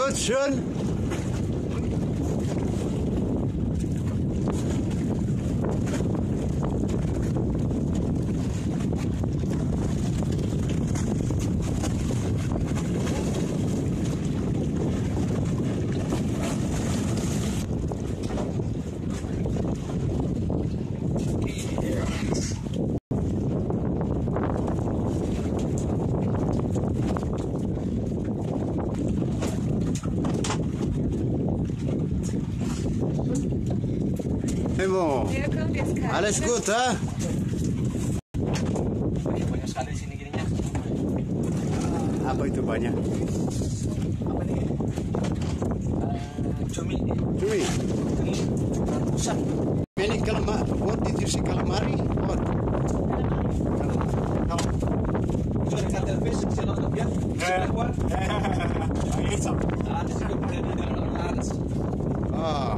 Gut, schön. Memo, alles gut, ha? Banyak sekali sini gininya. Apa itu banyak? Apa nih? Cumi. Cumi. Ini ratusan. Many calamari. What did you say, calamari? What? No. Itu dari katel fish, sino na yan? Ah,